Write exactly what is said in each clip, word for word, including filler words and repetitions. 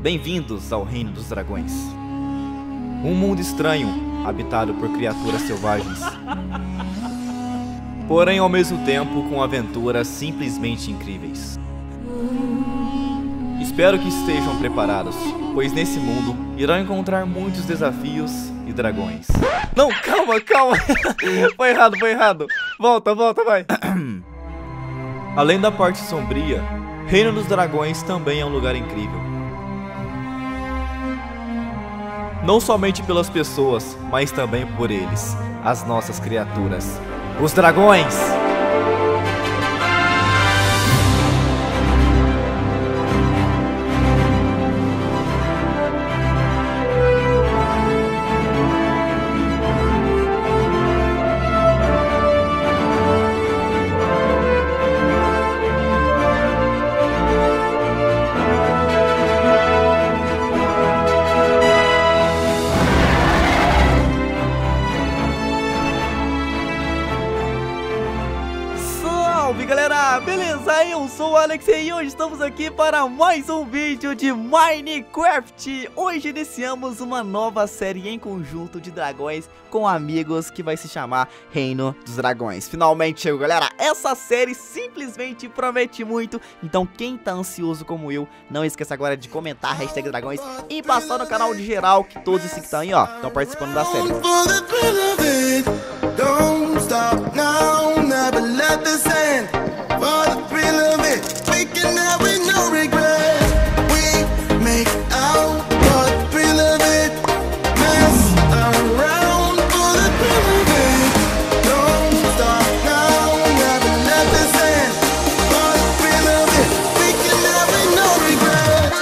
Bem-vindos ao Reino dos Dragões. Um mundo estranho, habitado por criaturas selvagens. Porém, ao mesmo tempo, com aventuras simplesmente incríveis. Espero que estejam preparados, pois nesse mundo irão encontrar muitos desafios e dragões. Não, calma, calma. Foi errado, foi errado. Volta, volta, vai. Além da parte sombria, Reino dos Dragões também é um lugar incrível. Não somente pelas pessoas, mas também por eles, as nossas criaturas, os dragões! Salve galera, beleza? Eu sou o Alex e hoje estamos aqui para mais um vídeo de Minecraft. Hoje iniciamos uma nova série em conjunto de dragões com amigos que vai se chamar Reino dos Dragões. Finalmente chegou galera, essa série simplesmente promete muito. Então quem tá ansioso como eu, não esqueça agora de comentar hashtag dragões e passar no canal de geral, que todos esses que estão aí ó, estão participando da série. Don't stop now, never let this end. For the thrill of it, we can have it, no regret. We make out for the thrill of it, mess around for the thrill of it. Don't stop now, never let this end. For the thrill of it, we can have it, no regret.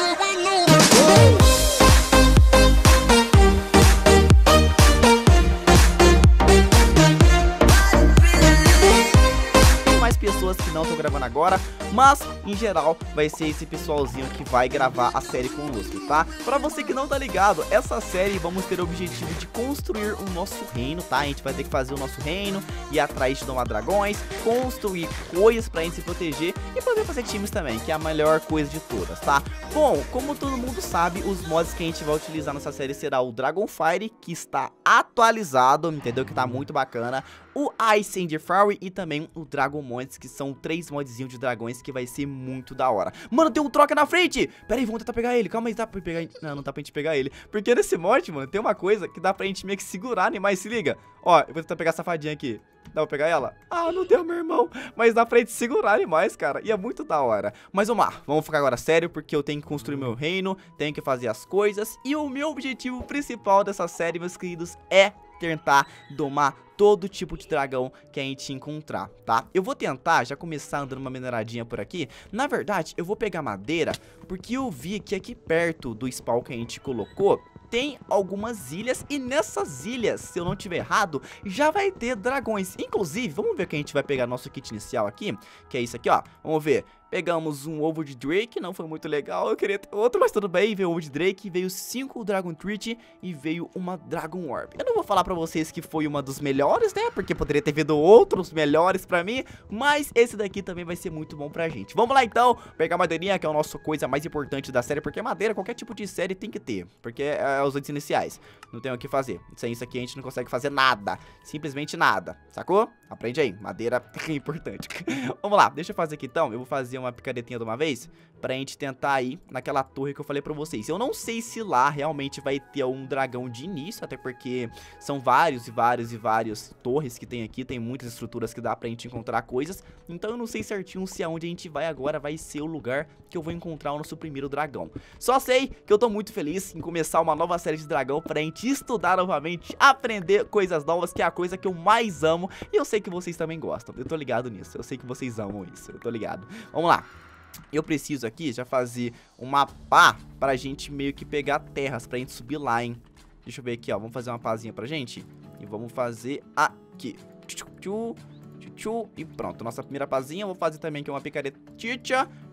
Pessoas que não estão gravando agora, mas em geral vai ser esse pessoalzinho que vai gravar a série conosco, tá? Pra você que não tá ligado, essa série vamos ter o objetivo de construir o nosso reino, tá? A gente vai ter que fazer o nosso reino, ir atrás de domar dragões, construir coisas pra gente se proteger e poder fazer times também, que é a melhor coisa de todas, tá? Bom, como todo mundo sabe, os mods que a gente vai utilizar nessa série será o Dragonfire, que está atualizado, entendeu? Que tá muito bacana, o Ice and Fury e também o Dragon Mods, que são três modzinhos de dragões que vai ser muito da hora. Mano, tem um troca na frente! Pera aí, vamos tentar pegar ele. Calma aí, dá pra pegar ele? Não, não dá pra gente pegar ele. Porque nesse mod, mano, tem uma coisa que dá pra gente meio que segurar animais, se liga. Ó, eu vou tentar pegar essa fadinha aqui. Dá pra pegar ela? Ah, não deu, meu irmão. Mas dá pra gente segurar animais, cara. E é muito da hora. Mas vamos lá, vamos ficar agora sério, porque eu tenho que construir meu reino, tenho que fazer as coisas. E o meu objetivo principal dessa série, meus queridos, é tentar domar todo tipo de dragão que a gente encontrar, tá? Eu vou tentar já começar andando uma mineradinha por aqui. Na verdade, eu vou pegar madeira, porque eu vi que aqui perto do spawn que a gente colocou tem algumas ilhas, e nessas ilhas, se eu não tiver errado, já vai ter dragões. Inclusive, vamos ver o que a gente vai pegar nosso kit inicial aqui, que é isso aqui, ó. Vamos ver. Pegamos um ovo de Drake, não foi muito legal, eu queria ter outro, mas tudo bem. Veio o ovo de Drake, veio cinco Dragon Treat e veio uma Dragon Orb. Eu não vou falar pra vocês que foi uma dos melhores, né, porque poderia ter vindo outros melhores pra mim, mas esse daqui também vai ser muito bom pra gente. Vamos lá então, pegar madeirinha, que é a nossa coisa mais importante da série, porque madeira, qualquer tipo de série tem que ter, porque é os antes iniciais, não tem o que fazer. Sem isso aqui a gente não consegue fazer nada, simplesmente nada, sacou? Aprende aí, madeira é importante. Vamos lá, deixa eu fazer aqui então, eu vou fazer uma picaretinha de uma vez, pra gente tentar ir naquela torre que eu falei pra vocês. Eu não sei se lá realmente vai ter um dragão de início, até porque são vários e vários e vários torres que tem aqui, tem muitas estruturas que dá pra gente encontrar coisas, então eu não sei certinho se aonde a gente vai agora vai ser o lugar que eu vou encontrar o nosso primeiro dragão. Só sei que eu tô muito feliz em começar uma nova série de dragão pra gente estudar novamente, aprender coisas novas, que é a coisa que eu mais amo, e eu sei que vocês também gostam, eu tô ligado nisso, eu sei que vocês amam isso, eu tô ligado. Vamos lá. Eu preciso aqui já fazer uma pá pra gente meio que pegar terras pra gente subir lá, hein. Deixa eu ver aqui, ó, vamos fazer uma pazinha pra gente. E vamos fazer aqui. Tchu, tchu, tchu, tchu, e pronto, nossa primeira pazinha. Eu vou fazer também aqui uma picaretita.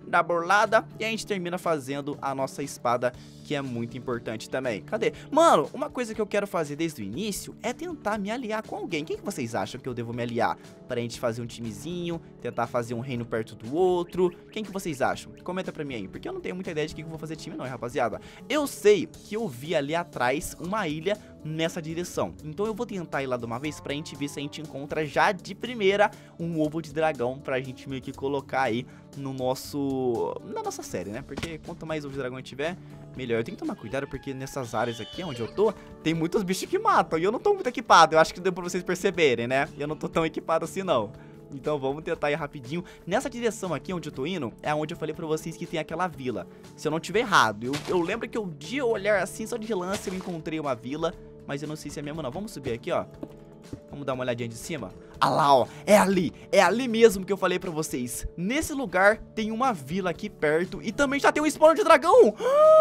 dá burlada e a gente termina fazendo a nossa espada, que é muito importante também. Cadê? Mano, uma coisa que eu quero fazer desde o início é tentar me aliar com alguém. Quem que vocês acham que eu devo me aliar? Pra gente fazer um timezinho, tentar fazer um reino perto do outro. Quem que vocês acham? Comenta pra mim aí, porque eu não tenho muita ideia de que eu vou fazer time não, rapaziada. Eu sei que eu vi ali atrás uma ilha nessa direção, então eu vou tentar ir lá de uma vez pra gente ver se a gente encontra já de primeira um ovo de dragão pra gente meio que colocar aí no nosso... na nossa série, né? Porque quanto mais ovo de dragão tiver, melhor. Eu tenho que tomar cuidado porque nessas áreas aqui onde eu tô, tem muitos bichos que matam e eu não tô muito equipado. Eu acho que deu pra vocês perceberem, né? Eu não tô tão equipado assim não. Então vamos tentar ir rapidinho. Nessa direção aqui onde eu tô indo, é onde eu falei pra vocês que tem aquela vila. Se eu não tiver errado, eu, eu lembro que eu de olhar assim, só de lance, eu encontrei uma vila, mas eu não sei se é mesmo não. Vamos subir aqui, ó. Vamos dar uma olhadinha de cima. Ah lá, ó, é ali, é ali mesmo que eu falei pra vocês. Nesse lugar tem uma vila aqui perto e também já tem um spawner de dragão.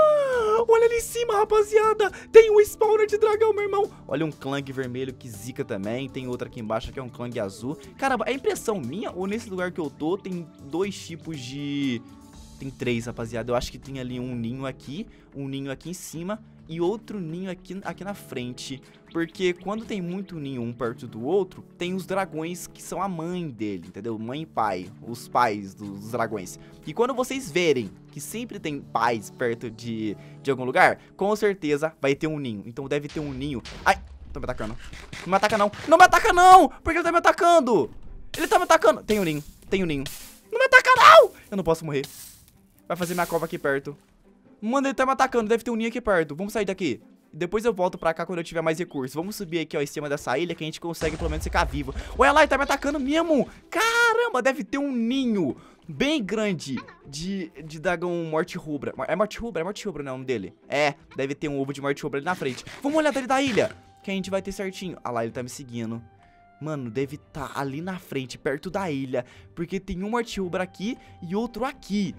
Ah, olha ali em cima, rapaziada, tem um spawner de dragão, meu irmão. Olha um clang vermelho que zica também. Tem outra aqui embaixo que é um clang azul. Caramba, é impressão minha ou nesse lugar que eu tô tem dois tipos de... Tem três, rapaziada. Eu acho que tem ali um ninho aqui, um ninho aqui em cima e outro ninho aqui, aqui na frente. Porque quando tem muito ninho um perto do outro, tem os dragões que são a mãe dele, entendeu? Mãe e pai, os pais dos dragões. E quando vocês verem que sempre tem pais perto de, de algum lugar, com certeza vai ter um ninho. Então deve ter um ninho... Ai, tô me atacando. Não me ataca não. Não me ataca não! Porque ele tá me atacando! Ele tá me atacando. Tem um ninho, tem um ninho. Não me ataca não! Eu não posso morrer. Vai fazer minha cova aqui perto. Mano, ele tá me atacando, deve ter um ninho aqui perto. Vamos sair daqui. Depois eu volto pra cá quando eu tiver mais recursos. Vamos subir aqui, ó, em cima dessa ilha, que a gente consegue pelo menos ficar vivo. Olha lá, ele tá me atacando mesmo. Caramba, deve ter um ninho bem grande de, de dragão morte rubra. É morte rubra? É morte rubra, não, o nome dele. É, deve ter um ovo de morte rubra ali na frente. Vamos olhar dele da ilha, que a gente vai ter certinho. Ah lá, ele tá me seguindo. Mano, deve estar tá ali na frente, perto da ilha, porque tem um morte rubra aqui e outro aqui.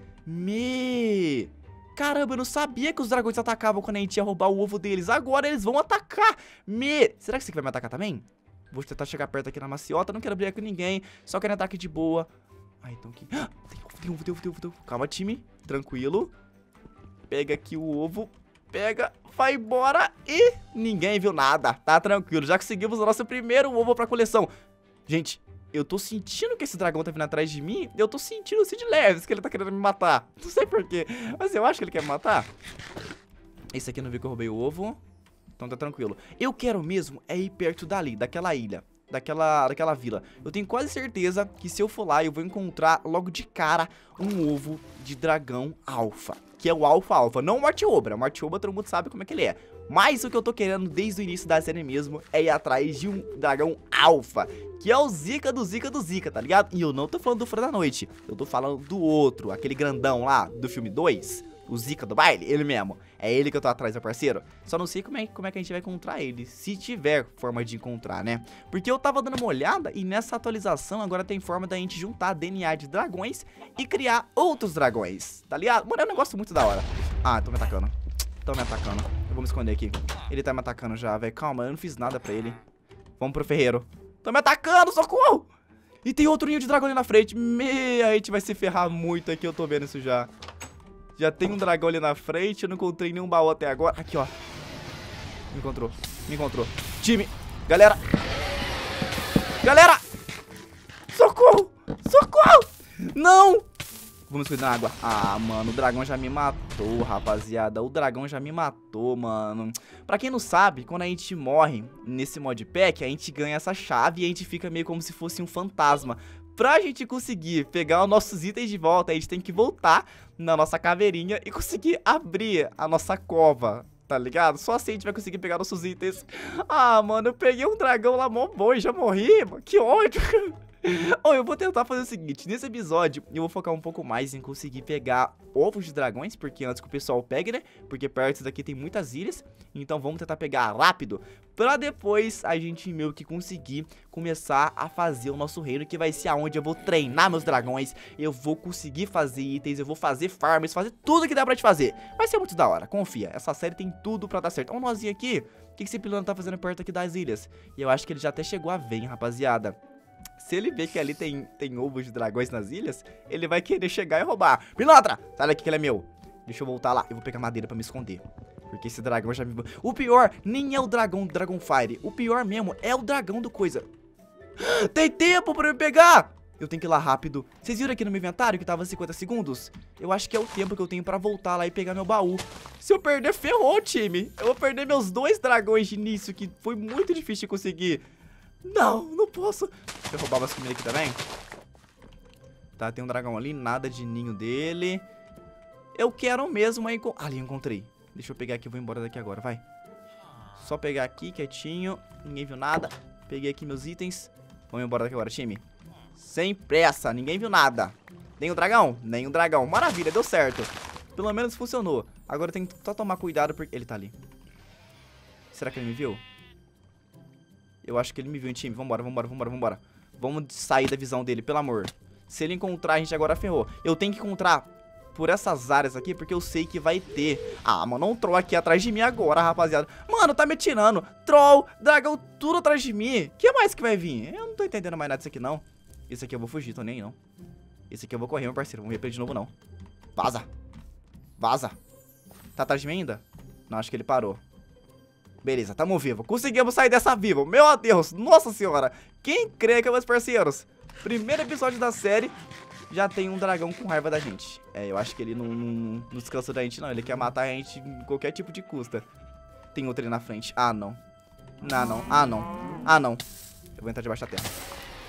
Me... Caramba, eu não sabia que os dragões atacavam quando a gente ia roubar o ovo deles. Agora eles vão atacar. Me... Será que você vai me atacar também? Vou tentar chegar perto aqui na maciota. Não quero brigar com ninguém. Só quero ataque de boa. Ah, então aqui... Ah, tem ovo, tem ovo, tem ovo, tem ovo, tem ovo. Calma, time. Tranquilo. Pega aqui o ovo. Pega, vai embora. E ninguém viu nada. Tá tranquilo. Já conseguimos o nosso primeiro ovo pra coleção. Gente... Eu tô sentindo que esse dragão tá vindo atrás de mim. Eu tô sentindo assim de leves que ele tá querendo me matar. Não sei porquê, mas eu acho que ele quer me matar. Esse aqui não viu que eu roubei o ovo. Então tá tranquilo. Eu quero mesmo é ir perto dali, daquela ilha, Daquela, daquela vila. Eu tenho quase certeza que se eu for lá eu vou encontrar logo de cara um ovo de dragão alfa, que é o alfa alfa, não o morte rubra. O morte rubra todo mundo sabe como é que ele é. Mas o que eu tô querendo desde o início da série mesmo é ir atrás de um dragão alfa, que é o Zika do Zika do Zika, tá ligado? E eu não tô falando do Fora da Noite, eu tô falando do outro, aquele grandão lá do filme dois, o Zika do baile, ele mesmo. É ele que eu tô atrás, meu parceiro. Só não sei como é, como é que a gente vai encontrar ele, se tiver forma de encontrar, né? Porque eu tava dando uma olhada e nessa atualização agora tem forma da gente juntar D N A de dragões e criar outros dragões, tá ligado? Mano, é um negócio muito da hora. Ah, tô me atacando. Tô me atacando. Eu vou me esconder aqui. Ele tá me atacando já, velho. Calma, eu não fiz nada pra ele. Vamos pro ferreiro. Tô me atacando, socorro! E tem outro ninho de dragão ali na frente. Me... A gente vai se ferrar muito aqui, eu tô vendo isso já. Já tem um dragão ali na frente. Eu não encontrei nenhum baú até agora. Aqui, ó. Me encontrou. Me encontrou. Time. Galera. Galera. Socorro. Socorro. Não. Vamos cuidar da água. Ah, mano, o dragão já me matou, rapaziada. O dragão já me matou, mano. Pra quem não sabe, quando a gente morre nesse modpack, a gente ganha essa chave e a gente fica meio como se fosse um fantasma. Pra gente conseguir pegar os nossos itens de volta, a gente tem que voltar na nossa caveirinha e conseguir abrir a nossa cova, tá ligado? Só assim a gente vai conseguir pegar nossos itens. Ah, mano, eu peguei um dragão lá mó bom e já morri, mano. Que ódio. Oh, eu vou tentar fazer o seguinte, nesse episódio eu vou focar um pouco mais em conseguir pegar ovos de dragões, porque antes que o pessoal pegue, né, porque perto daqui tem muitas ilhas, então vamos tentar pegar rápido, pra depois a gente meio que conseguir começar a fazer o nosso reino, que vai ser aonde eu vou treinar meus dragões, eu vou conseguir fazer itens, eu vou fazer farms, fazer tudo que dá pra te fazer, vai ser muito da hora, confia, essa série tem tudo pra dar certo. Ó, um nozinho aqui, o que esse pilantra tá fazendo perto aqui das ilhas? E eu acho que ele já até chegou a ver, hein, rapaziada. Se ele ver que ali tem, tem ovos de dragões nas ilhas, ele vai querer chegar e roubar. Pilantra, sai daqui que ele é meu. Deixa eu voltar lá. Eu vou pegar madeira pra me esconder. Porque esse dragão já me... O pior nem é o dragão do Dragonfire. O pior mesmo é o dragão do coisa. Tem tempo pra me pegar! Eu tenho que ir lá rápido. Vocês viram aqui no meu inventário que tava cinquenta segundos? Eu acho que é o tempo que eu tenho pra voltar lá e pegar meu baú. Se eu perder, ferrou, time. Eu vou perder meus dois dragões de início, que foi muito difícil de conseguir. Não, não posso. Deixa eu roubar umas comidas aqui também. Tá, tem um dragão ali, nada de ninho dele. Eu quero mesmo aí... Ah, ali, encontrei. Deixa eu pegar aqui, eu vou embora daqui agora, vai. Só pegar aqui, quietinho. Ninguém viu nada. Peguei aqui meus itens. Vamos embora daqui agora, time. Sem pressa, ninguém viu nada. Nem o dragão? Nem o dragão. Maravilha, deu certo. Pelo menos funcionou. Agora eu tenho que só tomar cuidado porque... Ele tá ali. Será que ele me viu? Eu acho que ele me viu, hein, time. Vambora, vambora, vambora, vambora. Vamos sair da visão dele, pelo amor. Se ele encontrar, a gente agora ferrou. Eu tenho que encontrar por essas áreas aqui, porque eu sei que vai ter... Ah, mano, um troll aqui atrás de mim agora, rapaziada. Mano, tá me tirando. Troll, dragão, tudo atrás de mim. O que mais que vai vir? Eu não tô entendendo mais nada disso aqui, não. Esse aqui eu vou fugir, tô nem aí, não. Esse aqui eu vou correr, meu parceiro. Vamos ver pra ele de novo, não. Vaza. Vaza. Tá atrás de mim ainda? Não, acho que ele parou. Beleza, tamo vivo. Conseguimos sair dessa vivo. Meu Deus, nossa senhora. Quem crê que é, meus parceiros? Primeiro episódio da série, já tem um dragão com raiva da gente. É, eu acho que ele não, não, não descansa da gente, não. Ele quer matar a gente em qualquer tipo de custa. Tem outro ali na frente. Ah, não. Não, não. Ah, não. Ah, não. Eu vou entrar debaixo da terra.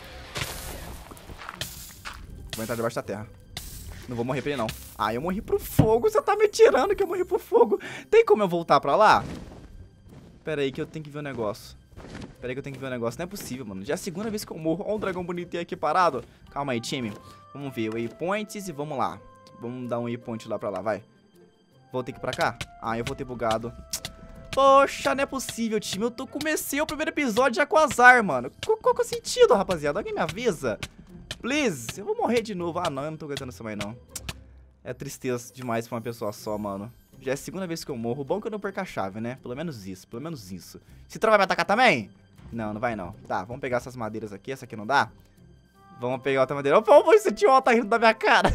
Vou entrar debaixo da terra. Não vou morrer pra ele, não. Ah, eu morri pro fogo. Você tá me tirando que eu morri pro fogo. Tem como eu voltar pra lá? Pera aí que eu tenho que ver um negócio. Pera aí que eu tenho que ver um negócio. Não é possível, mano. Já é a segunda vez que eu morro. Olha um dragão bonitinho aqui parado. Calma aí, time. Vamos ver. Waypoints e vamos lá. Vamos dar um waypoint lá pra lá, vai. Vou ter que ir pra cá? Ah, eu vou ter bugado. Poxa, não é possível, time. Eu tô comecei o primeiro episódio já com azar, mano. Qual, qual que é o sentido, rapaziada? Alguém me avisa? Please, eu vou morrer de novo. Ah, não, eu não tô aguentando isso mais, não. É tristeza demais pra uma pessoa só, mano. Já é a segunda vez que eu morro. Bom que eu não perco a chave, né? Pelo menos isso, pelo menos isso. Esse troll vai me atacar também? Não, não vai não. Tá, vamos pegar essas madeiras aqui. Essa aqui não dá? Vamos pegar outra madeira. Opa, esse tio tá rindo da minha cara.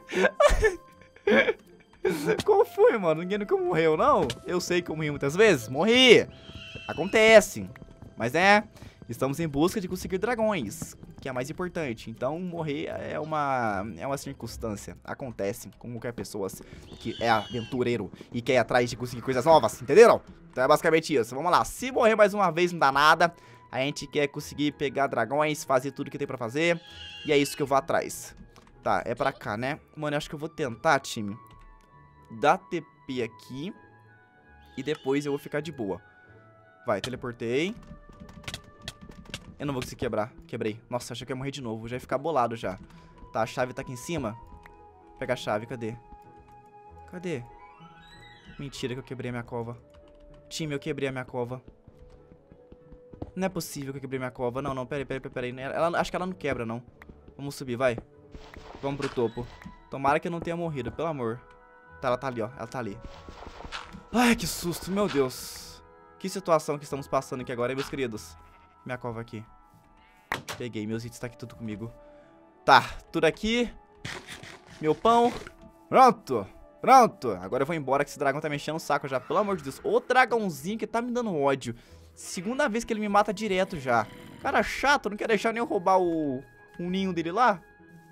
Qual foi, mano? Ninguém nunca morreu, não? Eu sei que eu morri muitas vezes. Morri. Acontece. Mas, né, estamos em busca de conseguir dragões, que é mais importante. Então, morrer é uma, é uma circunstância. Acontece com qualquer pessoa que é aventureiro e quer ir atrás de conseguir coisas novas, entenderam? Então é basicamente isso. Vamos lá. Se morrer mais uma vez, não dá nada. A gente quer conseguir pegar dragões, fazer tudo que tem pra fazer. E é isso que eu vou atrás. Tá, é pra cá, né? Mano, eu acho que eu vou tentar, time, dar T P aqui. E depois eu vou ficar de boa. Vai, teleportei. Eu não vou conseguir quebrar. Quebrei. Nossa, achei que eu ia morrer de novo. Já ia ficar bolado já. Tá, a chave tá aqui em cima. Pega a chave, cadê? Cadê? Mentira que eu quebrei a minha cova. Time, eu quebrei a minha cova. Não é possível que eu quebrei minha cova. Não, não, peraí, peraí, peraí. Ela, acho que ela não quebra, não. Vamos subir, vai. Vamos pro topo. Tomara que eu não tenha morrido, pelo amor. Tá, ela tá ali, ó. Ela tá ali. Ai, que susto, meu Deus. Que situação que estamos passando aqui agora, hein, meus queridos. Minha cova aqui. Peguei, meus itens tá aqui tudo comigo. Tá, tudo aqui. Meu pão. Pronto. Pronto. Agora eu vou embora que esse dragão tá me enchendo o saco já. Pelo amor de Deus. O dragãozinho que tá me dando ódio. Segunda vez que ele me mata direto já. Cara chato, não quer deixar nem eu roubar o, o ninho dele lá.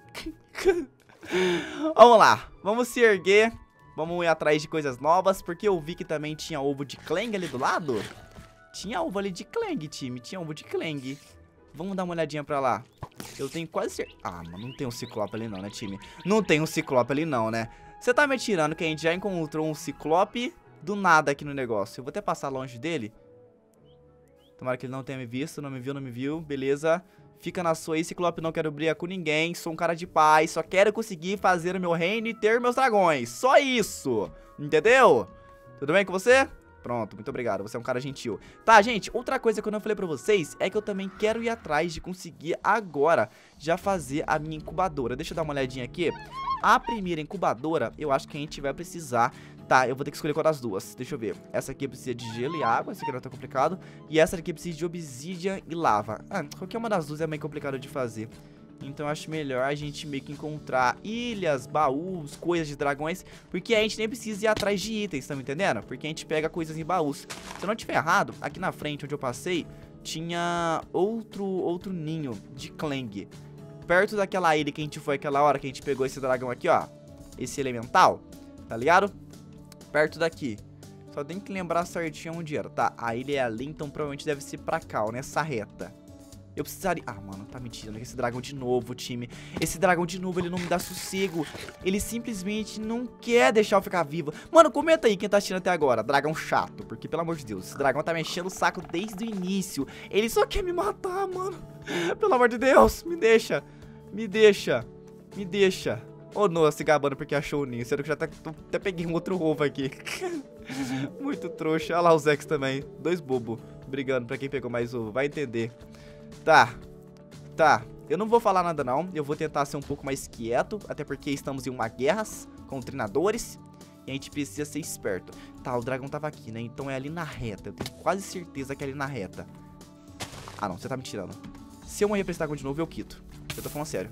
Vamos lá. Vamos se erguer. Vamos ir atrás de coisas novas. Porque eu vi que também tinha ovo de Clang ali do lado. Tinha ovo ali de Clang, time. Tinha ovo de Clang. Vamos dar uma olhadinha pra lá. Eu tenho quase certeza... Ah, mano, não tem um ciclope ali não, né, time? Não tem um ciclope ali não, né? Você tá me tirando que a gente já encontrou um ciclope do nada aqui no negócio. Eu vou até passar longe dele. Tomara que ele não tenha me visto. Não me viu, não me viu. Beleza. Fica na sua aí, ciclope. Não quero brigar com ninguém. Sou um cara de paz. Só quero conseguir fazer o meu reino e ter meus dragões. Só isso. Entendeu? Tudo bem com você? Pronto, muito obrigado, você é um cara gentil. Tá, gente, outra coisa que eu não falei pra vocês é que eu também quero ir atrás de conseguir agora já fazer a minha incubadora. Deixa eu dar uma olhadinha aqui. A primeira incubadora, eu acho que a gente vai precisar... Tá, eu vou ter que escolher qual das duas. Deixa eu ver. Essa aqui precisa de gelo e água, essa aqui não é tão complicado. E essa aqui precisa de obsidian e lava. Ah, qualquer uma das duas é meio complicado de fazer. Então eu acho melhor a gente meio que encontrar ilhas, baús, coisas de dragões, porque a gente nem precisa ir atrás de itens, tá me entendendo? Porque a gente pega coisas em baús. Se eu não tiver errado, aqui na frente onde eu passei, tinha outro, outro ninho de Clang. Perto daquela ilha que a gente foi aquela hora que a gente pegou esse dragão aqui, ó. Esse elemental, tá ligado? Perto daqui. Só tem que lembrar certinho onde era, tá? A ilha é ali, então provavelmente deve ser pra cá, ó, nessa reta. Eu precisaria... Ah, mano, tá mentindo. Esse dragão de novo, time. Esse dragão de novo, ele não me dá sossego. Ele simplesmente não quer deixar eu ficar vivo. Mano, comenta aí quem tá assistindo até agora. Dragão chato. Porque, pelo amor de Deus, esse dragão tá me enchendo o saco desde o início. Ele só quer me matar, mano. Pelo amor de Deus, me deixa. Me deixa. Me deixa. Ô, Noah se gabando porque achou o ninho. Sendo que já tá... até peguei um outro ovo aqui. Muito trouxa. Olha lá o Zex também. Dois bobos brigando pra quem pegou mais ovo. Vai entender. Tá, tá, eu não vou falar nada não, eu vou tentar ser um pouco mais quieto, até porque estamos em uma guerra com treinadores e a gente precisa ser esperto. Tá, o dragão tava aqui, né, então é ali na reta, eu tenho quase certeza que é ali na reta. Ah não, você tá me tirando. Se eu morrer pra esse dragão de novo, eu quito, eu tô falando sério.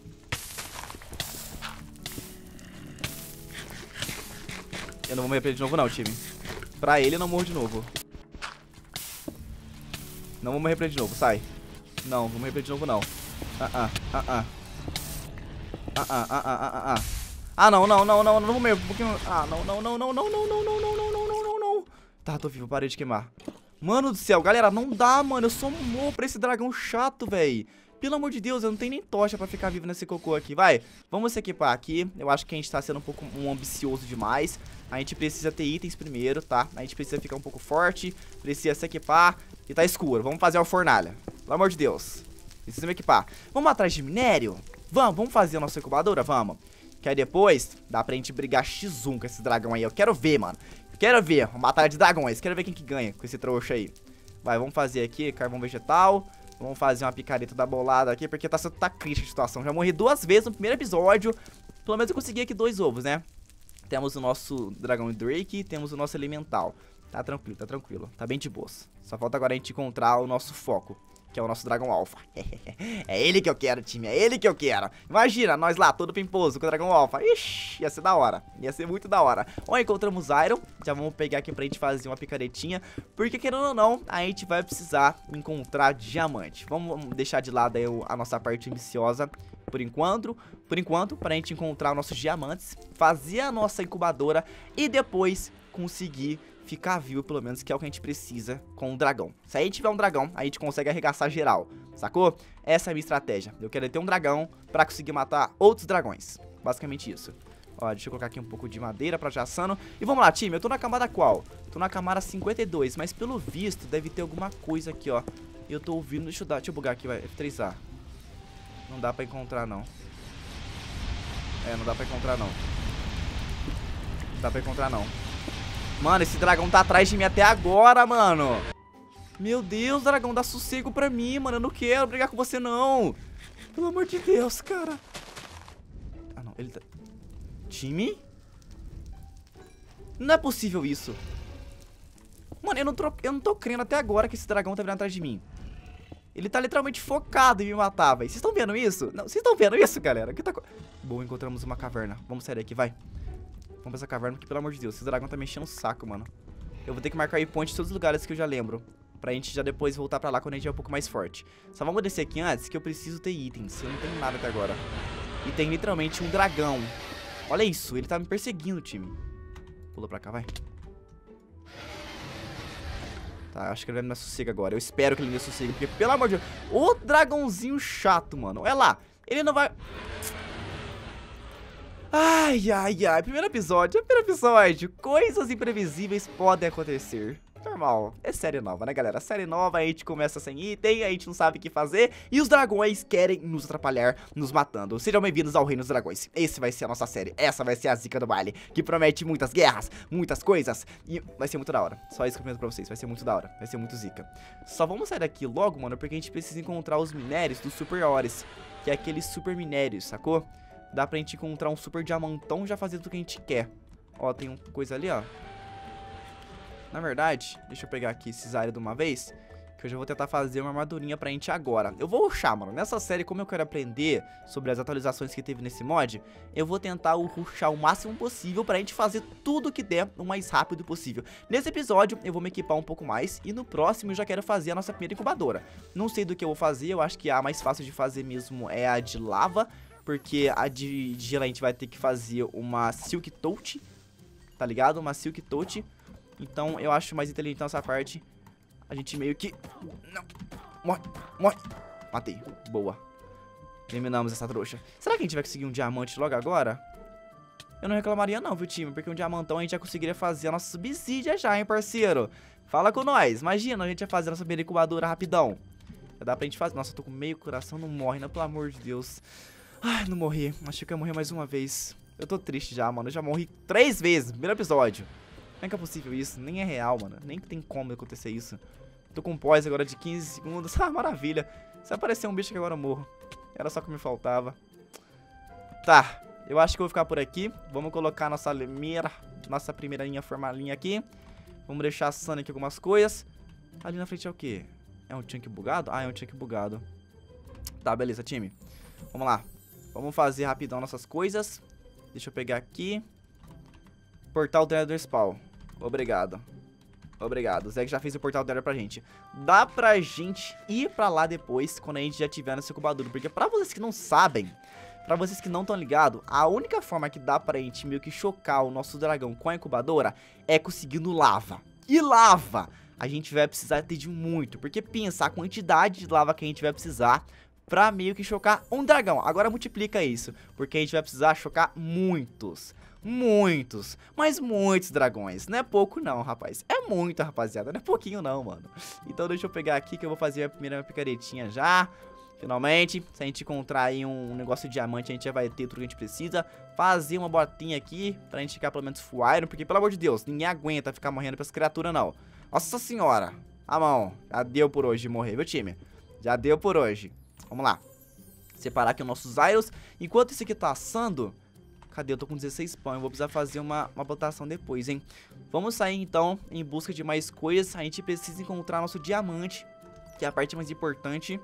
Eu não vou morrer pra ele de novo não, time. Pra ele eu não morro de novo. Não vou morrer pra ele de novo, sai. Não, vou morrer pra ele de novo não. Ah, ah, ah, ah. Ah, ah, ah, ah, ah, ah. Ah, não, não, não, não, não vou morrer. Um pouquinho... Ah, não, não, não, não, não, não, não, não, não, não, não, não, não, não. Tá, tô vivo, parei de queimar. Mano do céu, galera, não dá, mano. Eu só morro pra esse dragão chato, véi. Pelo amor de Deus, eu não tenho nem tocha pra ficar vivo nesse cocô aqui. Vai, vamos se equipar aqui. Eu acho que a gente tá sendo um pouco um ambicioso demais. A gente precisa ter itens primeiro, tá? A gente precisa ficar um pouco forte. Precisa se equipar. E tá escuro, vamos fazer uma fornalha. Pelo amor de Deus, precisa me equipar. Vamos atrás de minério? Vamos, vamos fazer a nossa incubadora? Vamos. Que aí depois dá pra gente brigar xis um com esse dragão aí. Eu quero ver, mano. Quero ver, uma batalha de dragões. Quero ver quem que ganha com esse trouxa aí. Vai, vamos fazer aqui carvão vegetal. Vamos fazer uma picareta da bolada aqui, porque tá, tá crítica a situação. Já morri duas vezes no primeiro episódio. Pelo menos eu consegui aqui dois ovos, né? Temos o nosso dragão Drake, temos o nosso elemental. Tá tranquilo, tá tranquilo. Tá bem de boas. Só falta agora a gente encontrar o nosso foco, que é o nosso dragão alfa. É ele que eu quero, time. É ele que eu quero. Imagina, nós lá, todo pimposo com o dragão alfa. Ixi, ia ser da hora. Ia ser muito da hora. Ó, encontramos Iron. Já vamos pegar aqui pra gente fazer uma picaretinha. Porque, querendo ou não, a gente vai precisar encontrar diamante. Vamos deixar de lado aí a nossa parte ambiciosa por enquanto, por enquanto, pra gente encontrar os nossos diamantes, fazer a nossa incubadora e depois conseguir ficar vivo, pelo menos, que é o que a gente precisa com o dragão. Se a gente tiver um dragão, a gente consegue arregaçar geral, sacou? Essa é a minha estratégia. Eu quero ter um dragão pra conseguir matar outros dragões. Basicamente isso. Ó, deixa eu colocar aqui um pouco de madeira pra já assando. E vamos lá, time. Eu tô na camada qual? Tô na camada cinquenta e dois, mas pelo visto deve ter alguma coisa aqui, ó. Eu tô ouvindo... Deixa eu dar... Deixa eu bugar aqui, vai. F três A. Não dá pra encontrar, não. É, não dá pra encontrar, não. Não dá pra encontrar, não. Mano, esse dragão tá atrás de mim até agora, mano. Meu Deus, dragão, dá sossego pra mim, mano. Eu não quero brigar com você, não. Pelo amor de Deus, cara. Ah, não. Ele tá... Time? Não é possível isso. Mano, eu não, tô... eu não tô crendo até agora que esse dragão tá vindo atrás de mim. Ele tá literalmente focado em me matar, velho. Vocês estão vendo isso? Não, vocês estão vendo isso, galera? Que tá... Bom, encontramos uma caverna. Vamos sair daqui, vai. Vamos pra essa caverna, porque, pelo amor de Deus, esse dragão tá me enchendo o saco, mano. Eu vou ter que marcar aí ponte em todos os lugares que eu já lembro, pra gente já depois voltar pra lá quando a gente é um pouco mais forte. Só vamos descer aqui antes, que eu preciso ter itens. Eu não tenho nada até agora. E tem literalmente um dragão. Olha isso, ele tá me perseguindo, time. Pula pra cá, vai. Tá, acho que ele vai me dar sossego agora. Eu espero que ele me dê sossego, porque, pelo amor de Deus... O dragãozinho chato, mano. Olha lá. Ele não vai... Ai, ai, ai, primeiro episódio, primeiro episódio, coisas imprevisíveis podem acontecer. Normal, é série nova, né, galera? Série nova, a gente começa sem item, a gente não sabe o que fazer e os dragões querem nos atrapalhar, nos matando. Sejam bem-vindos ao Reino dos Dragões. Esse vai ser a nossa série, essa vai ser a zica do baile, que promete muitas guerras, muitas coisas e vai ser muito da hora. Só isso que eu prometo pra vocês, vai ser muito da hora, vai ser muito zica. Só vamos sair daqui logo, mano, porque a gente precisa encontrar os minérios dos superiores, que é aqueles super minérios, sacou? Dá pra gente encontrar um super diamantão já fazendo o que a gente quer. Ó, tem uma coisa ali, ó. Na verdade, deixa eu pegar aqui esses áreas de uma vez, que eu já vou tentar fazer uma armadurinha pra gente agora. Eu vou rushar, mano. Nessa série, como eu quero aprender sobre as atualizações que teve nesse mod, eu vou tentar rushar o máximo possível pra gente fazer tudo que der o mais rápido possível. Nesse episódio, eu vou me equipar um pouco mais e no próximo eu já quero fazer a nossa primeira incubadora. Não sei do que eu vou fazer, eu acho que a mais fácil de fazer mesmo é a de lava, porque a de gelo a gente vai ter que fazer uma Silk Touch, tá ligado? Uma Silk Touch. Então eu acho mais inteligente nessa parte a gente meio que... Não. Morre, morre. Matei, boa. Eliminamos essa trouxa. Será que a gente vai conseguir um diamante logo agora? Eu não reclamaria não, viu, time? Porque um diamantão a gente já conseguiria fazer a nossa subsídia já, hein, parceiro? Fala com nós. Imagina a gente ia fazer a nossa primeira incubadora rapidão. Já dá pra gente fazer... Nossa, eu tô com meio coração, não morre, né? Pelo amor de Deus. Ai, não morri. Achei que eu ia morrer mais uma vez. Eu tô triste já, mano. Eu já morri três vezes no primeiro episódio. Como é que é possível isso? Nem é real, mano. Nem tem como acontecer isso. Tô com pós agora de quinze segundos. Ah, maravilha. Se aparecer um bicho que agora eu morro. Era só o que me faltava. Tá. Eu acho que eu vou ficar por aqui. Vamos colocar nossa primeira, nossa primeira linha formalinha aqui. Vamos deixar assando aqui algumas coisas. Ali na frente é o quê? É um chunk bugado? Ah, é um chunk bugado. Tá, beleza, time. Vamos lá. Vamos fazer rapidão nossas coisas. Deixa eu pegar aqui. Portal do Nether Spawn. Obrigado. Obrigado. O Zé já fez o portal do Nether pra gente. Dá pra gente ir pra lá depois, quando a gente já tiver nessa incubadora. Porque pra vocês que não sabem, pra vocês que não estão ligados, a única forma que dá pra gente meio que chocar o nosso dragão com a incubadora é conseguindo lava. E lava a gente vai precisar ter de muito. Porque pensa a quantidade de lava que a gente vai precisar pra meio que chocar um dragão. Agora multiplica isso, porque a gente vai precisar chocar muitos. Muitos, mas muitos dragões. Não é pouco não, rapaz. É muito, rapaziada. Não é pouquinho não, mano. Então deixa eu pegar aqui que eu vou fazer a primeira picaretinha já. Finalmente, se a gente encontrar aí um negócio de diamante, a gente já vai ter tudo que a gente precisa. Fazer uma botinha aqui pra gente ficar pelo menos full iron, porque pelo amor de Deus, ninguém aguenta ficar morrendo pras criaturas não. Nossa senhora. A mão. Já deu por hoje de morrer, viu, time? Já deu por hoje. Vamos lá. Separar aqui os nossos irons. Enquanto esse aqui tá assando... Cadê? Eu tô com dezesseis pão. Eu vou precisar fazer uma, uma plantação depois, hein? Vamos sair, então, em busca de mais coisas. A gente precisa encontrar nosso diamante, que é a parte mais importante.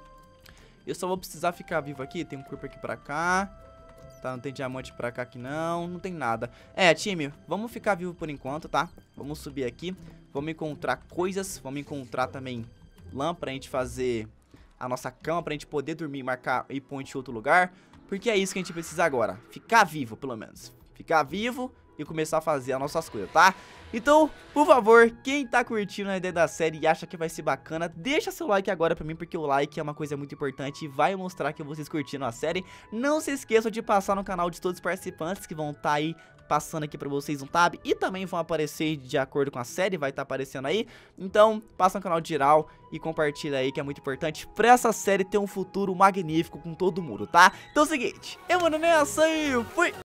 Eu só vou precisar ficar vivo aqui. Tem um corpo aqui pra cá. Tá, não tem diamante pra cá aqui, não. Não tem nada. É, time, vamos ficar vivo por enquanto, tá? Vamos subir aqui. Vamos encontrar coisas. Vamos encontrar também lã pra gente fazer a nossa cama, pra gente poder dormir e marcar e point em outro lugar. Porque é isso que a gente precisa agora. Ficar vivo, pelo menos. Ficar vivo e começar a fazer as nossas coisas, tá? Então, por favor, quem tá curtindo a ideia da série e acha que vai ser bacana, deixa seu like agora pra mim, porque o like é uma coisa muito importante e vai mostrar que vocês curtiram a série. Não se esqueçam de passar no canal de todos os participantes que vão estar aí passando aqui pra vocês um tab e também vão aparecer de acordo com a série, vai estar aparecendo aí. Então, passa no canal de geral e compartilha aí, que é muito importante pra essa série ter um futuro magnífico com todo mundo, tá? Então é o seguinte, eu mando nessa e fui!